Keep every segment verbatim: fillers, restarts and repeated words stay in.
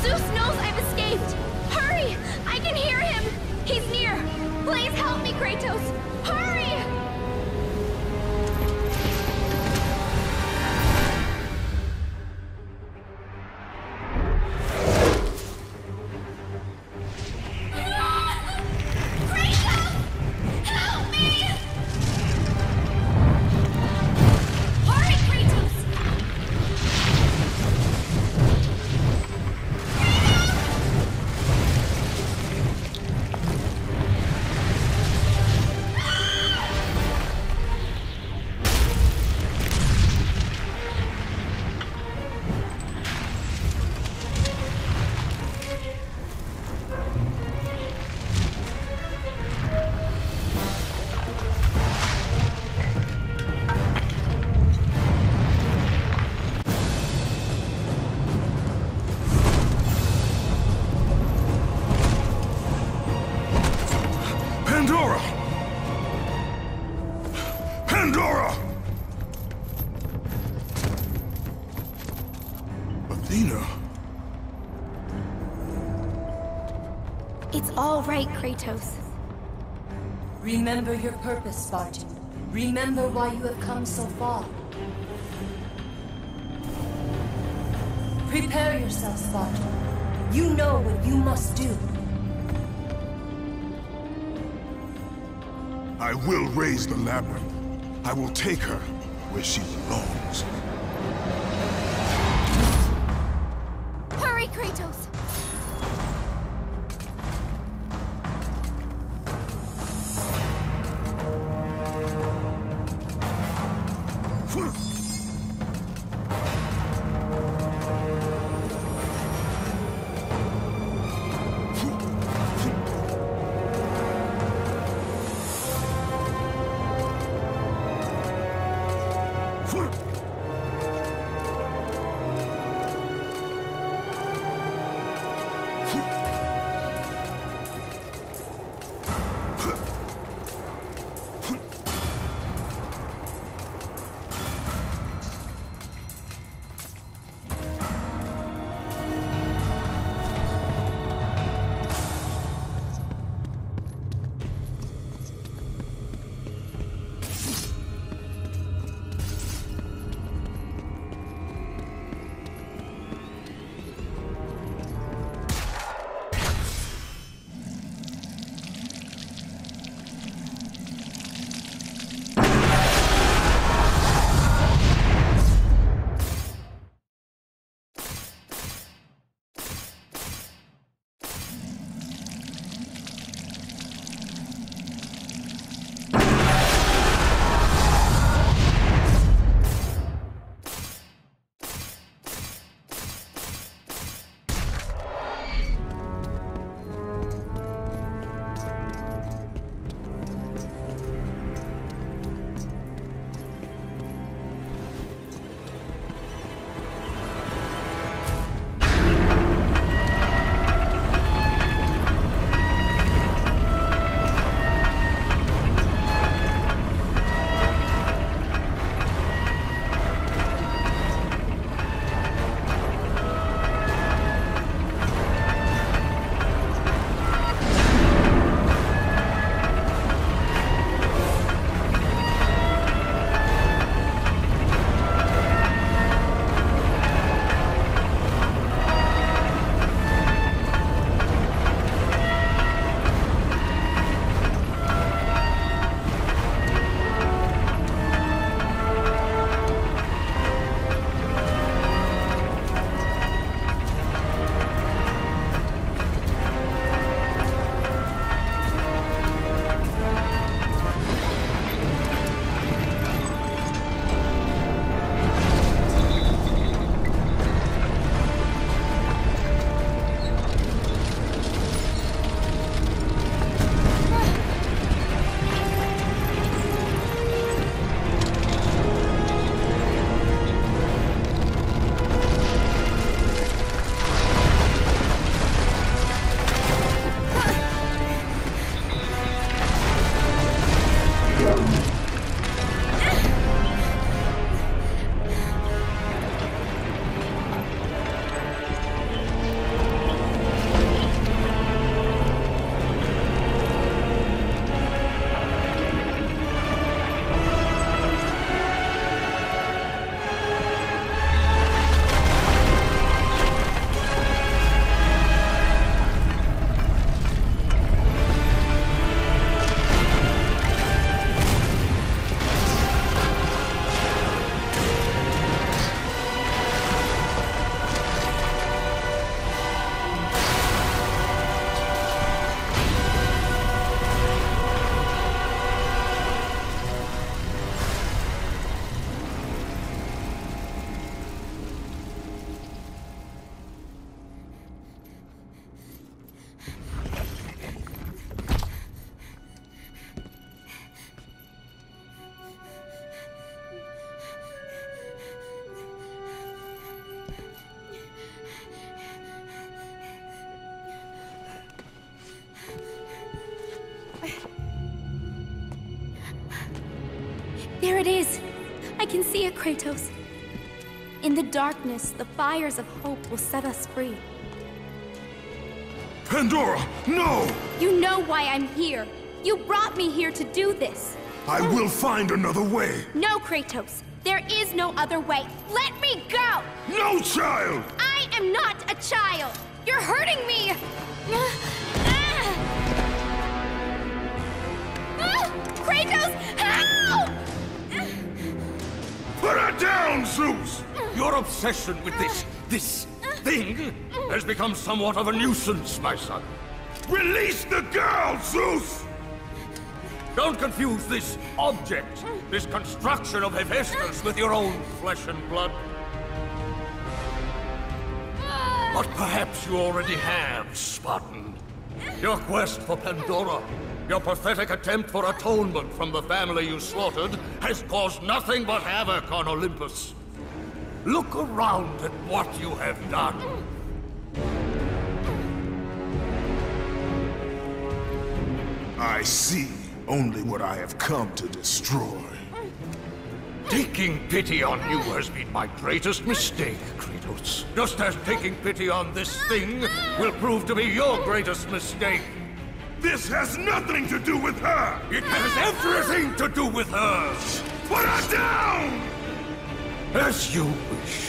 Zeus knows I've escaped! Hurry! I can hear him! He's near! Please help me, Kratos! Hurry! Pandora! Pandora! Athena? It's all right, Kratos. Remember your purpose, Spartan. Remember why you have come so far. Prepare yourself, Spartan. You know what you must do. I will raise the labyrinth. I will take her where she belongs. Hurry, Kratos! There it is! I can see it, Kratos. In the darkness, the fires of hope will set us free. Pandora, no! You know why I'm here. You brought me here to do this. I will find another way. No, Kratos. There is no other way. Let me go! No, child! I am not a child! You're hurting me! Ah! Kratos, help! Put her down, Zeus! Your obsession with this, this thing has become somewhat of a nuisance, my son. Release the girl, Zeus! Don't confuse this object, this construction of Hephaestus with your own flesh and blood. But perhaps you already have, Spartan. Your quest for Pandora, your pathetic attempt for atonement from the family you slaughtered, has caused nothing but havoc on Olympus. Look around at what you have done. I see only what I have come to destroy. Taking pity on you has been my greatest mistake, Kratos. Just as taking pity on this thing will prove to be your greatest mistake. This has nothing to do with her! It has everything to do with her! Put her down! As you wish.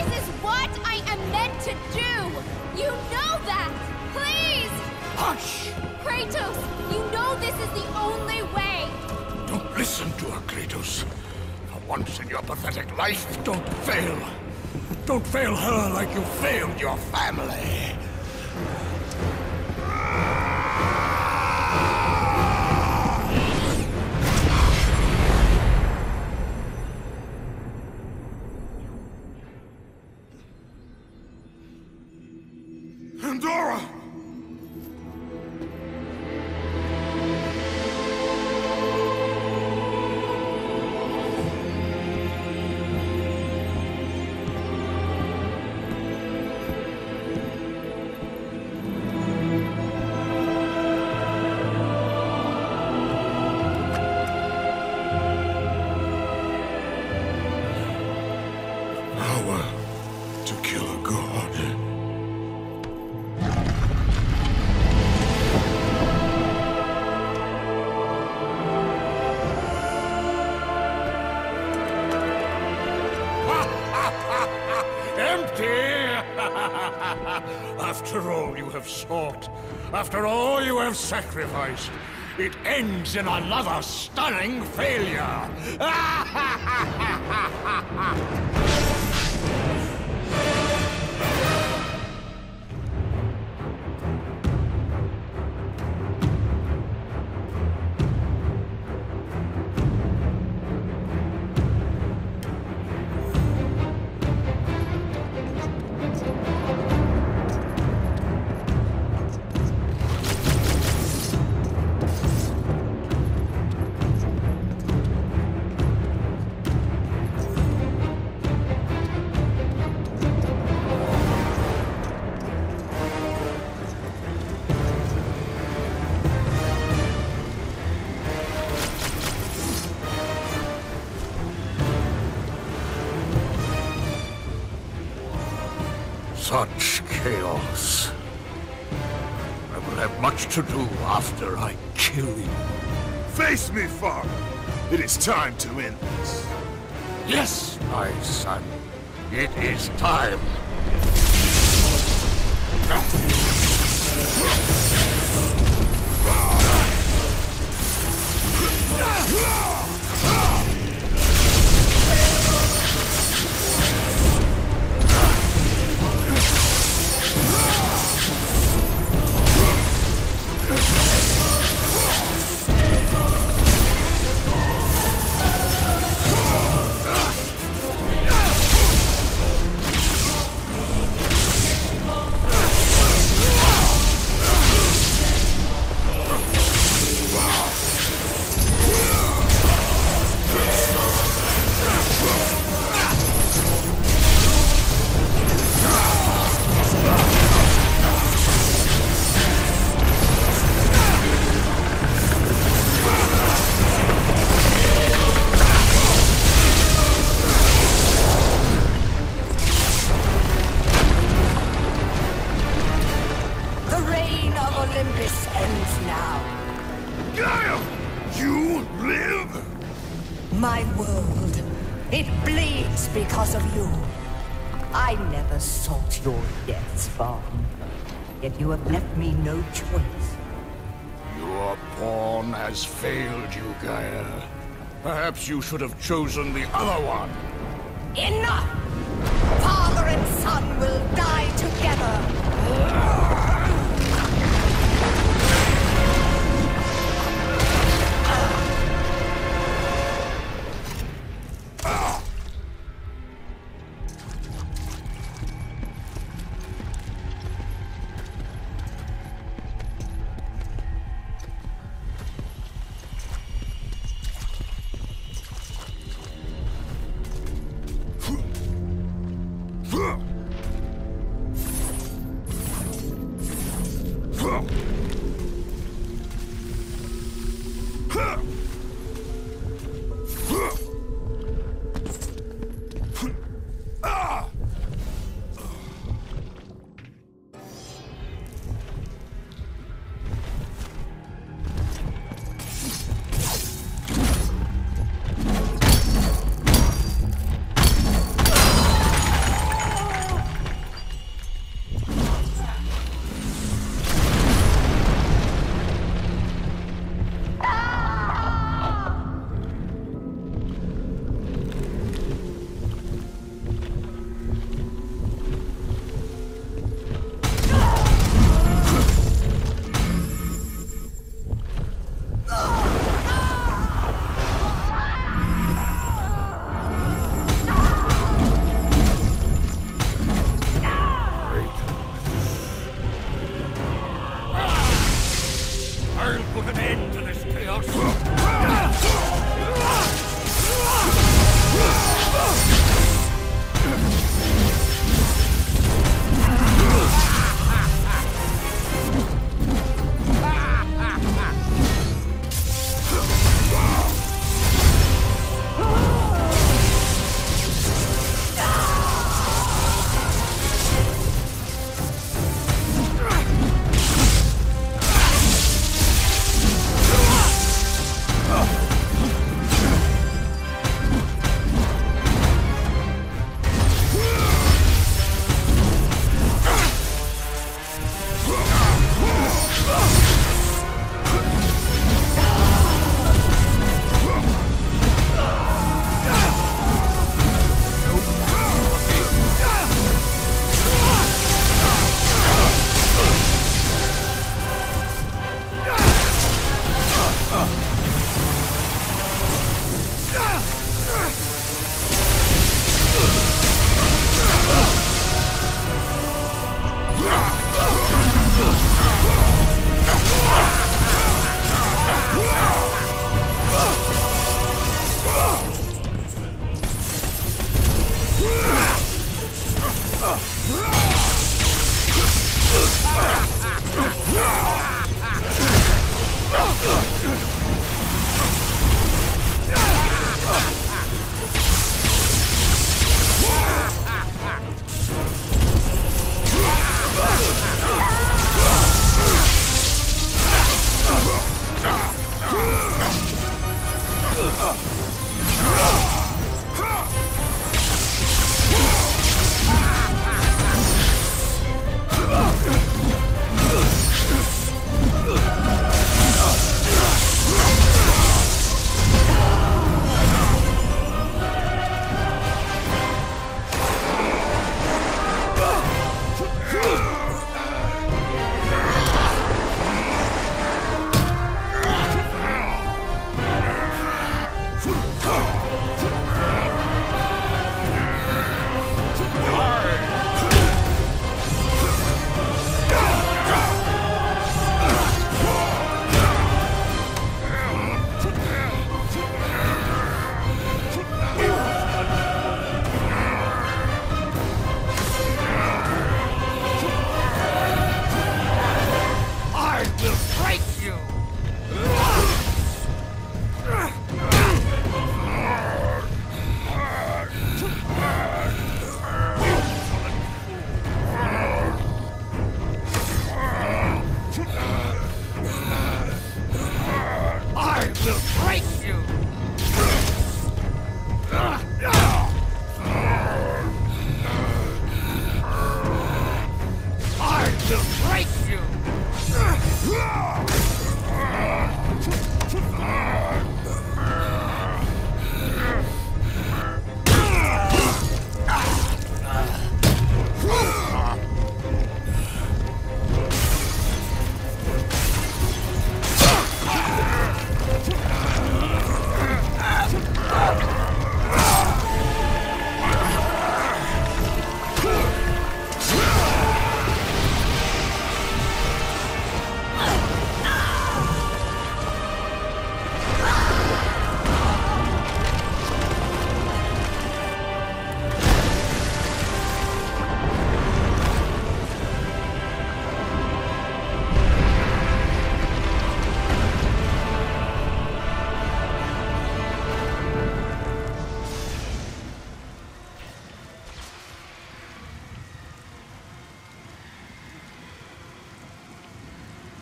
This is what I am meant to do! You know that! Please! Hush! Kratos, you know this is the only way! Don't listen to her, Kratos. For once in your pathetic life, don't fail. Don't fail her like you failed your family. Pandora! Power to kill a god. After all you have sought, after all you have sacrificed, it ends in another stunning failure! Such chaos. I will have much to do after I kill you. Face me, father. It is time to end this. Yes, my son. It is time. Olympus ends now. Gaia! You live? My world, it bleeds because of you. I never sought your deaths, Spartan. Yet you have left me no choice. Your pawn has failed you, Gaia. Perhaps you should have chosen the other one. Enough! Father and son will die together!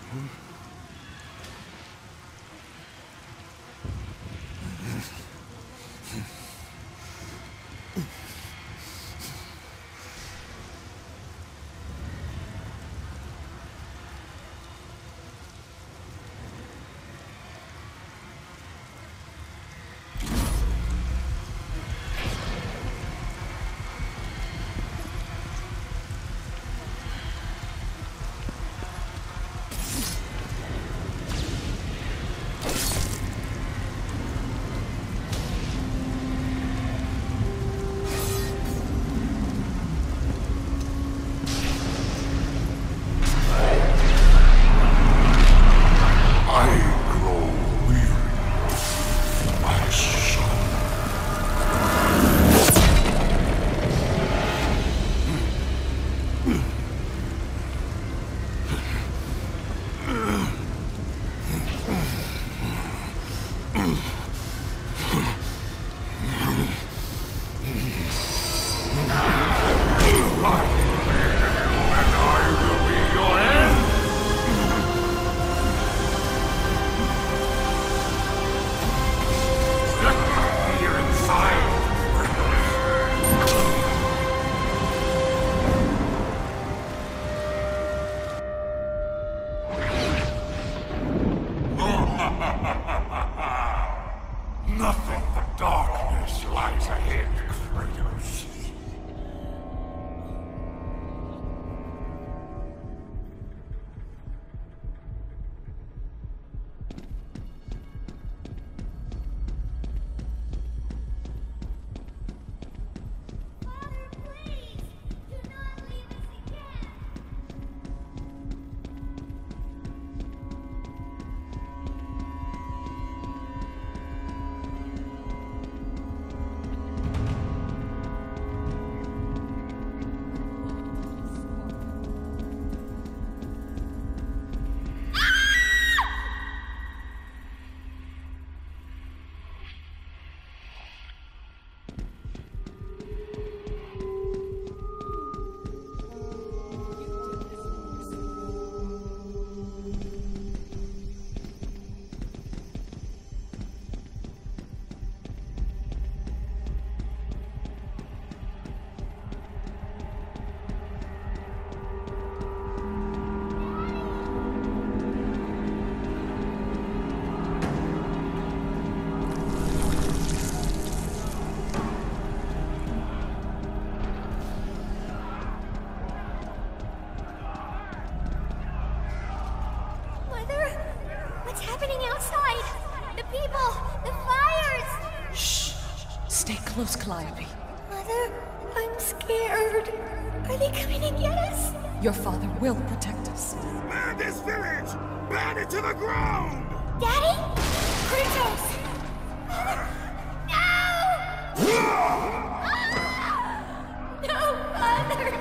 Nothing but darkness lies ahead, Kratos. Stay close, Calliope. Mother, I'm scared. Are they coming to get us? Your father will protect us. Burn this village! Burn it to the ground! Daddy? Kratos! No! No, Father,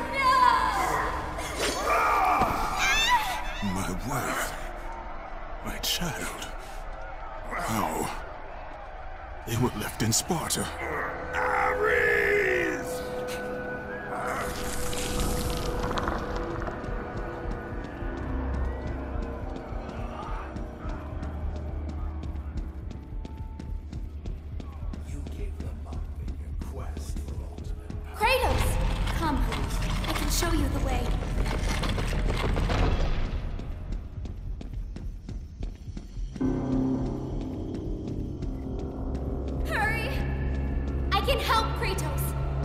no! My wife. My child. How? They were left in Sparta. Ares! You gave them up in your quest for ultimate power. Kratos! Come, I can show you the way. Hurry! I can help Kratos!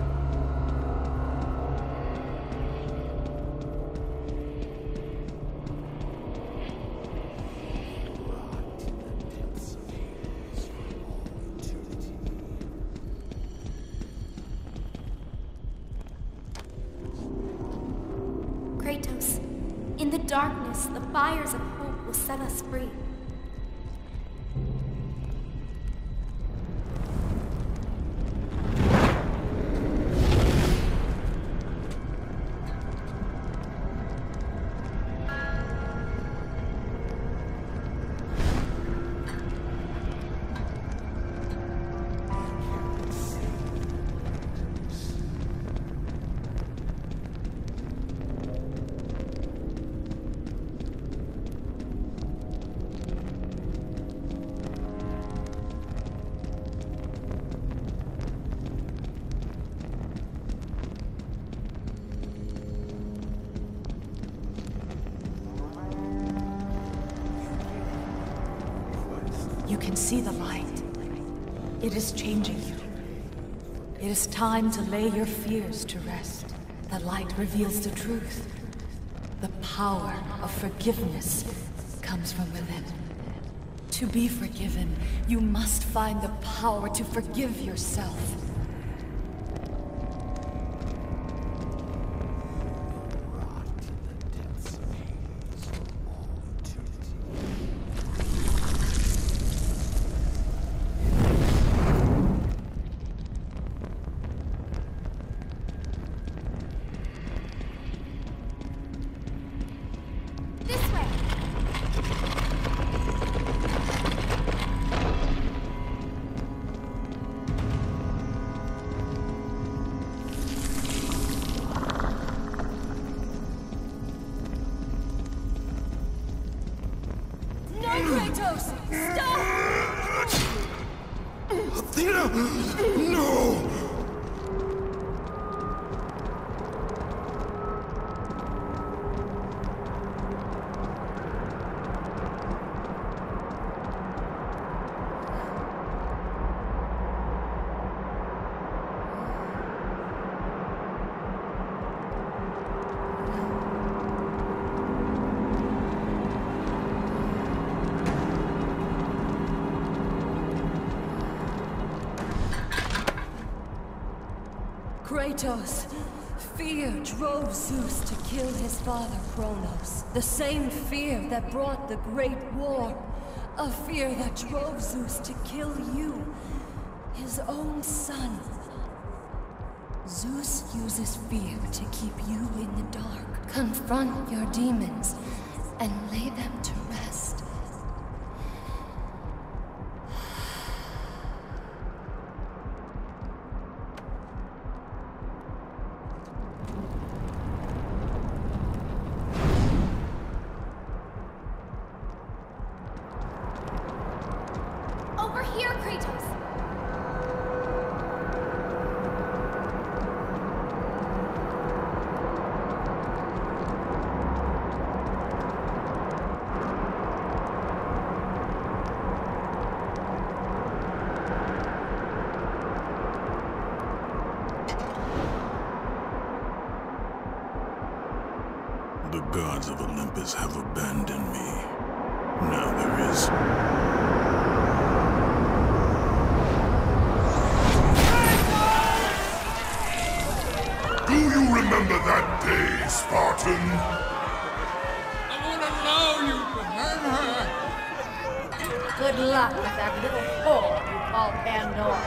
Kratos, in the darkness, the fires of hope will set us free. can see the light. It is changing you. It is time to lay your fears to rest. The light reveals the truth. The power of forgiveness comes from within. To be forgiven, you must find the power to forgive yourself. Kratos! Stop! Athena! No! Kratos, fear drove Zeus to kill his father Kronos. The same fear that brought the Great War. A fear that drove Zeus to kill you, his own son. Zeus uses fear to keep you in the dark. Confront your demons and lay them to rest. Over here, Kratos! The gods of Olympus have abandoned me. Now there is... Do you remember that day, Spartan? I want to know you can hurt her. Good luck with that little whore you call Pandora.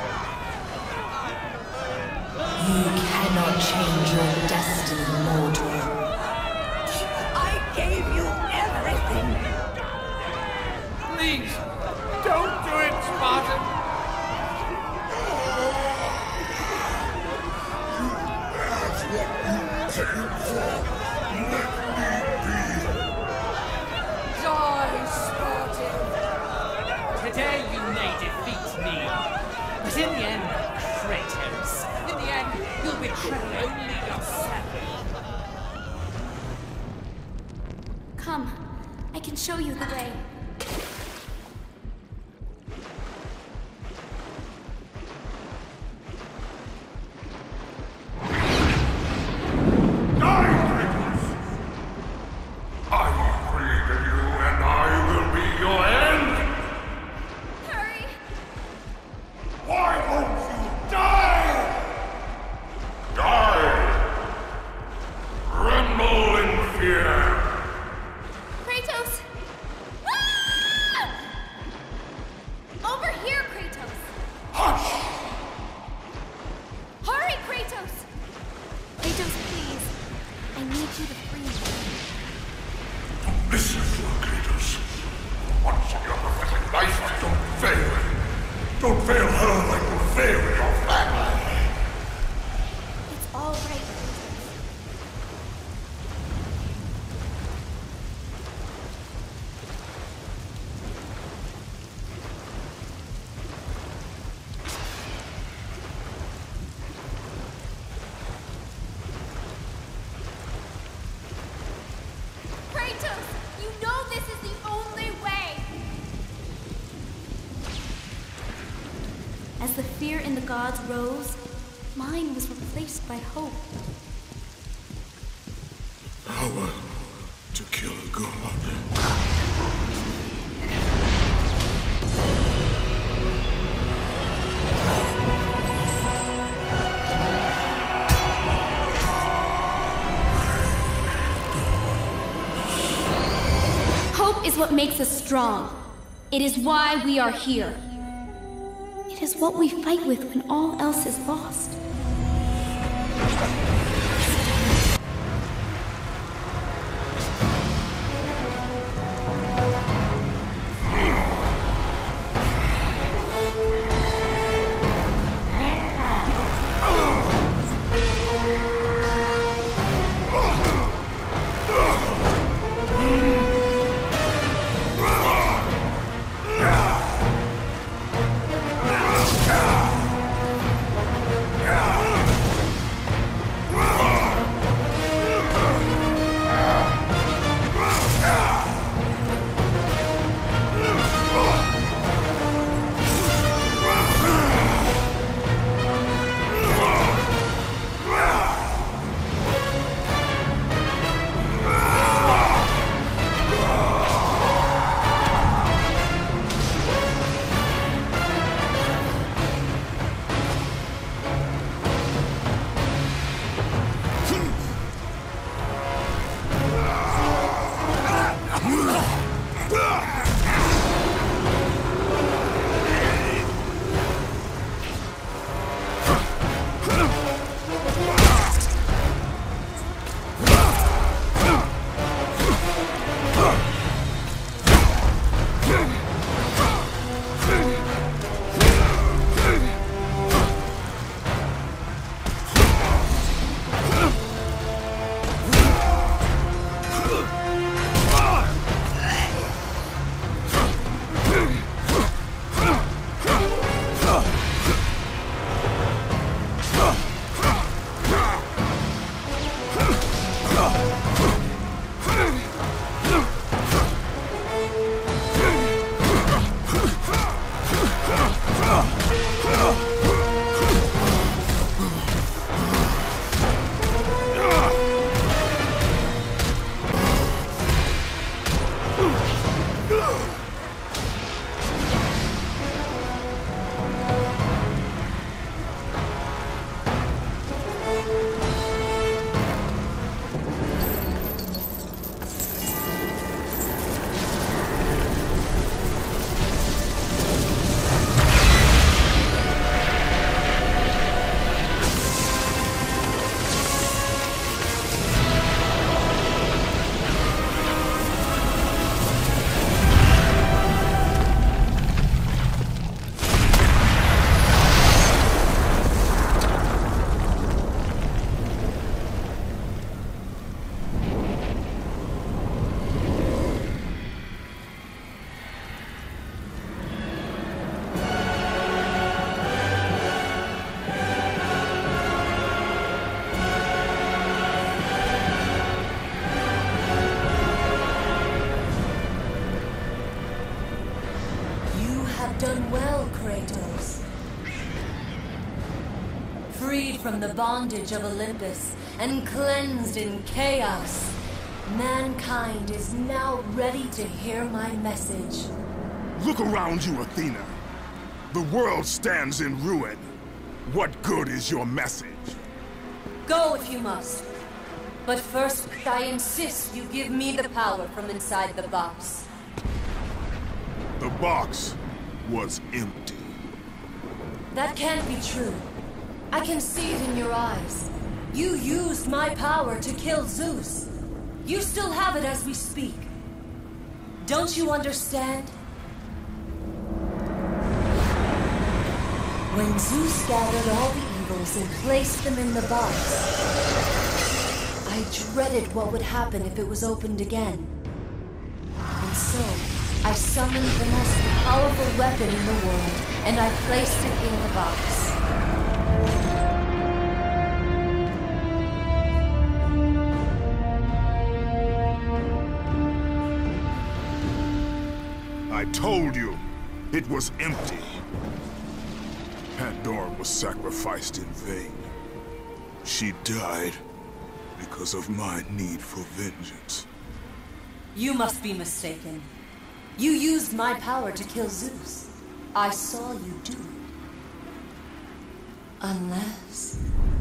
You cannot change your destiny, mortal. I gave you everything. Please, don't do it, Spartan. Die, Spartan. Today you may defeat me, but in the end, Kratos, in the end, you'll betray only yourself. Come, I can show you the way. Kratos! Ah! Over here, Kratos! Hush! Hurry, Kratos! Kratos, please. I need you to free me. Listen to her, Kratos. Once in your prophetic life, don't fail. Don't fail her like you failed your family. It's all right, Kratos. Kratos, you know this is the only way! the fear in the gods rose, mine was replaced by hope. Power to kill a god. Hope is what makes us strong. It is why we are here. It is what we fight with when all else is lost. Done well, Kratos. Freed from the bondage of Olympus and cleansed in chaos, mankind is now ready to hear my message. Look around you, Athena. The world stands in ruin. What good is your message? Go if you must. But first, I insist you give me the power from inside the box. The box was empty. That can't be true. I can see it in your eyes. You used my power to kill Zeus. You still have it as we speak. Don't you understand? When Zeus gathered all the evils and placed them in the box, I dreaded what would happen if it was opened again. And so, I summoned the most powerful weapon in the world, and I placed it in the box. I told you, it was empty. And Pandora was sacrificed in vain. She died because of my need for vengeance. You must be mistaken. You used my power to kill Zeus. I saw you do it. Unless...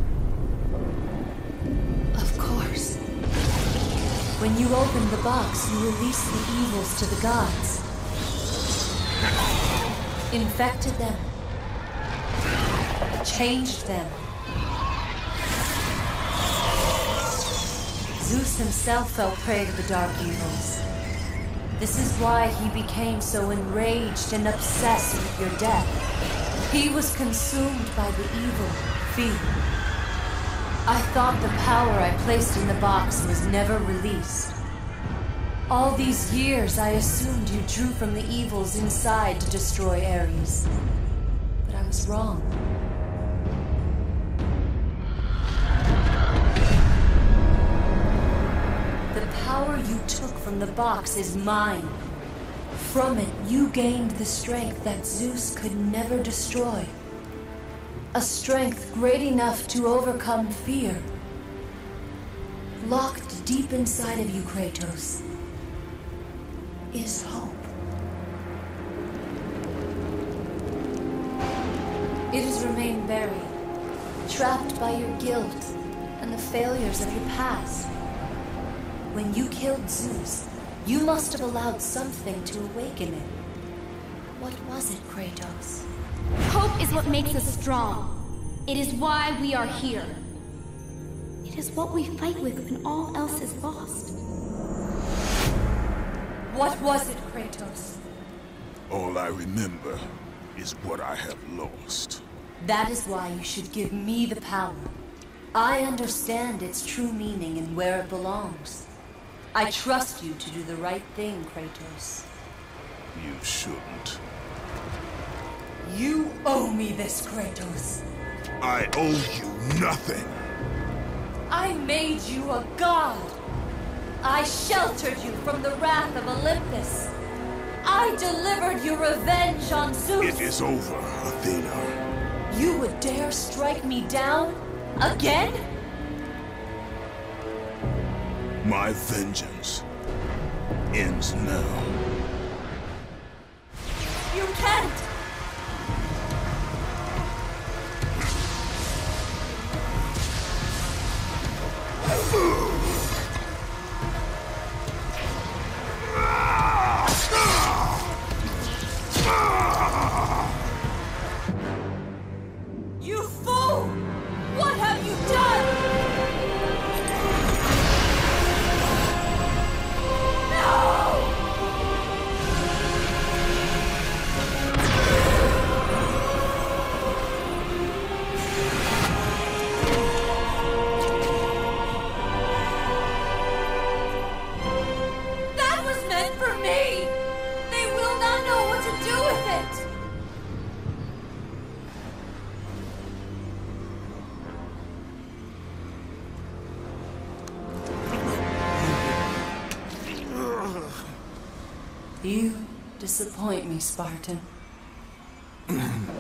Of course. When you opened the box, you released the evils to the gods. Infected them. Changed them. Zeus himself fell prey to the dark evils. This is why he became so enraged and obsessed with your death. He was consumed by the evil, fear. I thought the power I placed in the box was never released. All these years, I assumed you drew from the evils inside to destroy Ares. But I was wrong. The power you took from the box is mine. From it, you gained the strength that Zeus could never destroy. A strength great enough to overcome fear. Locked deep inside of you, Kratos, is hope. It has remained buried, trapped by your guilt and the failures of your past. When you killed Zeus, you must have allowed something to awaken it. What was it, Kratos? Hope is what makes us strong. It is why we are here. It is what we fight with when all else is lost. What was it, Kratos? All I remember is what I have lost. That is why you should give me the power. I understand its true meaning and where it belongs. I trust you to do the right thing, Kratos. You shouldn't. You owe me this, Kratos. I owe you nothing. I made you a god. I sheltered you from the wrath of Olympus. I delivered your revenge on Zeus. It is over, Athena. You would dare strike me down? Again? My vengeance ends now. You can't! You fool! What have you done? You disappoint me, Spartan.